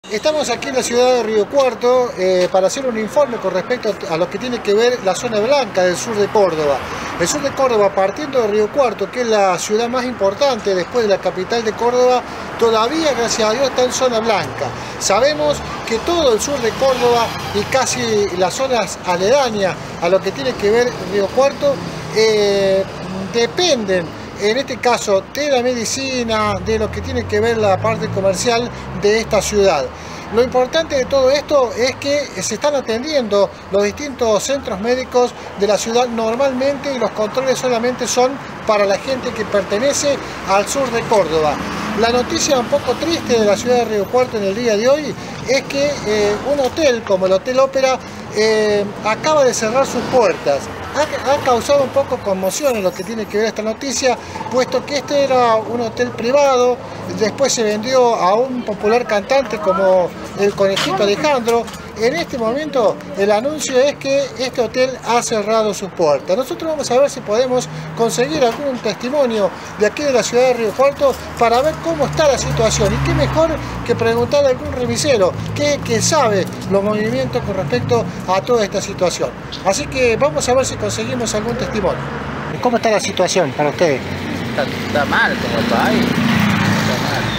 Estamos aquí en la ciudad de Río Cuarto para hacer un informe con respecto a lo que tiene que ver la zona blanca del sur de Córdoba. El sur de Córdoba, partiendo de Río Cuarto, que es la ciudad más importante después de la capital de Córdoba, todavía, gracias a Dios, está en zona blanca. Sabemos que todo el sur de Córdoba y casi las zonas aledañas a lo que tiene que ver Río Cuarto dependen, en este caso, de la medicina, de lo que tiene que ver la parte comercial de esta ciudad. Lo importante de todo esto es que se están atendiendo los distintos centros médicos de la ciudad normalmente y los controles solamente son para la gente que pertenece al sur de Córdoba. La noticia un poco triste de la ciudad de Río Cuarto en el día de hoy es que un hotel como el Hotel Ópera acaba de cerrar sus puertas. Ha causado un poco conmoción en lo que tiene que ver esta noticia, puesto que este era un hotel privado, después se vendió a un popular cantante como el Conejito Alejandro. En este momento el anuncio es que este hotel ha cerrado sus puertas. Nosotros vamos a ver si podemos conseguir algún testimonio de aquí de la ciudad de Río Cuarto para ver cómo está la situación. Y qué mejor que preguntarle a algún remisero que sabe los movimientos con respecto a toda esta situación. Así que vamos a ver si conseguimos algún testimonio. ¿Cómo está la situación para ustedes? Está mal como el país. Está mal.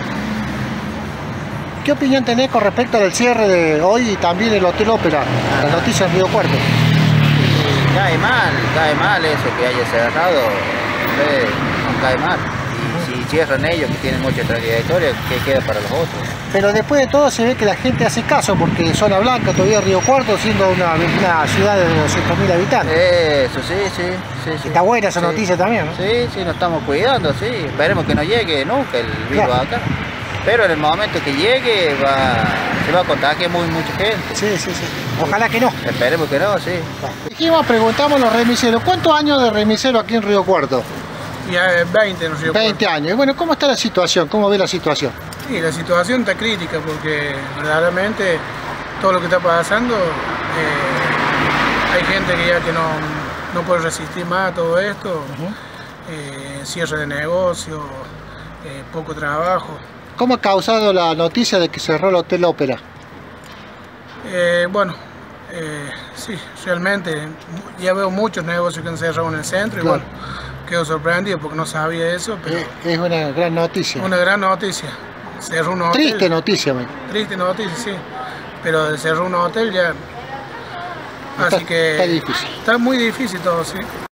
¿Qué opinión tenés con respecto al cierre de hoy y también el Hotel Ópera? La noticia en Río Cuarto. Cae mal eso que haya cerrado, no cae mal. Y si cierran ellos que tienen mucha trayectoria, ¿qué queda para los otros? Pero después de todo se ve que la gente hace caso, porque Zona Blanca todavía Río Cuarto siendo una ciudad de 200.000 habitantes. Eso, sí. Está buena esa noticia también, ¿no? Sí, nos estamos cuidando, sí. Esperemos que no llegue nunca el virus acá. Pero en el momento que llegue se va a contagiar mucha gente. Sí. Ojalá que no. Esperemos que no, sí. Dijimos, preguntamos a los remiseros, ¿cuántos años de remisero aquí en Río Cuarto? Ya 20 en Río Cuarto. 20 años. Y bueno, ¿cómo está la situación? ¿Cómo ve la situación? Sí, la situación está crítica porque verdaderamente todo lo que está pasando, hay gente que ya que no puede resistir más a todo esto, cierre de negocio, poco trabajo. ¿Cómo ha causado la noticia de que cerró el Hotel Ópera? Sí, realmente ya veo muchos negocios que han cerrado en el centro y bueno, quedo sorprendido porque no sabía eso, pero es una gran noticia. Una gran noticia. Cerró un hotel. Triste noticia, man. Triste noticia, sí. Pero cerró un hotel ya. Así que está difícil. Está muy difícil todo, sí.